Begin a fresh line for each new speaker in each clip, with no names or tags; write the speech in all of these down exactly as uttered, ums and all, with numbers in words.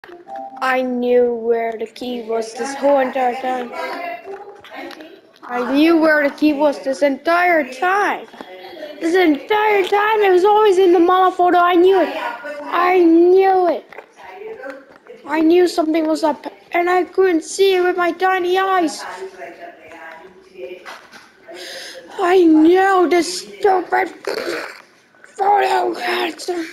I knew where the key was this whole entire time. I knew where the key was this entire time. This entire time, it was always in the mama photo. I knew it. I knew it. I knew something was up, and I couldn't see it with my tiny eyes. I knew this stupid photo had some.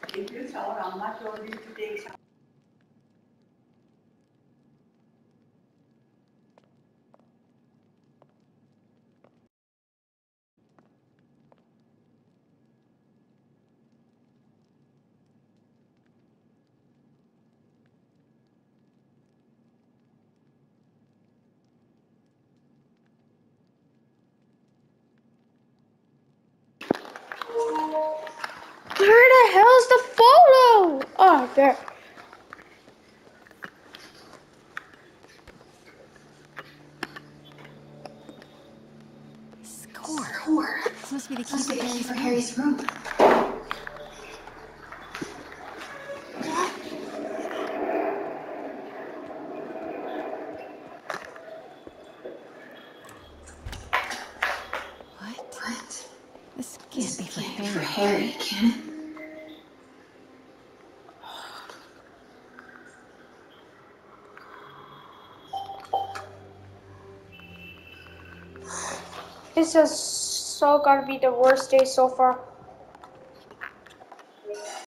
Where the hell's the photo? Oh, there.
Score.
Score.
This must be the key
Must
for
be the key
Harry's
for
room.
Harry's room.
What?
What?
This can't
This
be for
can't
Harry.
be for Harry, can it?
This is so gonna be the worst day so far.